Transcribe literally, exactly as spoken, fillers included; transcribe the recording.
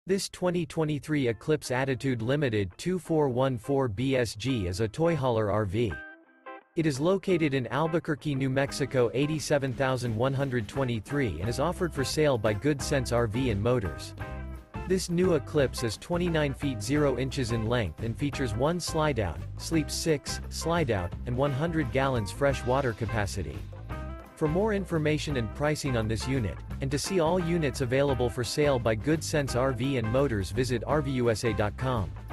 This twenty twenty-three Eclipse Attitude Limited twenty-four fourteen B S G is a toy hauler R V. It is located in Albuquerque, New Mexico eighty-seven thousand one hundred twenty-three and is offered for sale by Good Sense R V and Motors. This new Eclipse is twenty-nine feet zero inches in length and features one slide-out, sleeps six, slide-out, and one hundred gallons fresh water capacity. For more information and pricing on this unit, and to see all units available for sale by Good Sense R V and Motors, visit R V U S A dot com.